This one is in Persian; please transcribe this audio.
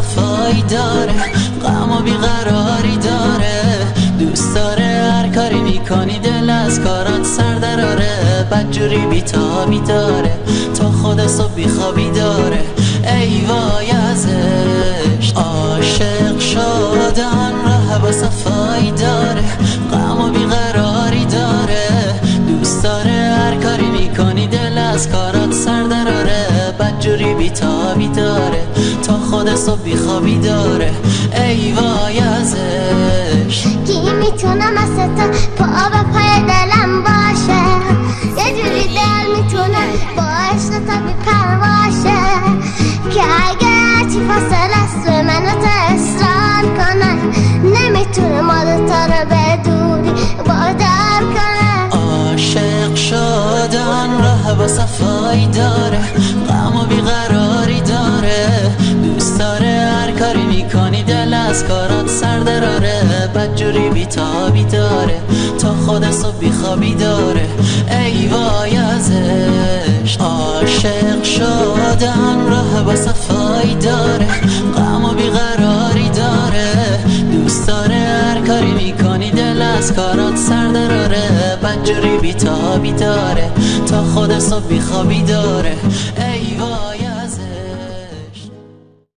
صفایی داره، غم و بیقراری داره. دوست داره هر کاری میکنی دل از کارات سر دراره. بدجوری بیتابی داره، تا خود صبح بیخوابی داره. ای وای ازش، عاشق شدن راه با صفایی داره، غم و بیقراری داره. دوست داره هر کاری میکنی دل از کارات سر دراره. بدجوری بیتابی داره، تا خود صبح بیخوابی داره. ای وای ازش. کی میتونه مثل تو پا به پای دلم باشه؟ یه جوری دل میتونه با عشق تا بی پرواشه، که اگه چی فاصله است منو تا اصرار کنه، نمیتونه ما دوتا رو به دوری وادار کنه. عاشق شدن راه با صفایی داره، غم و بیقراری داره. دوست داره هر کاری میکنی دل از کارات سر دراره. بدجوری بیتابی داره، تا خود صبح بیخوابی داره. ای وای ازش. عاشق شدن راه با صفایی داره، غم و بیقراری داره. دوست داره هر کاری میکنی دل از کارات سر دراره. بدجوری بیتابی داره، تا خود صبح بیخوابی داره. ای وای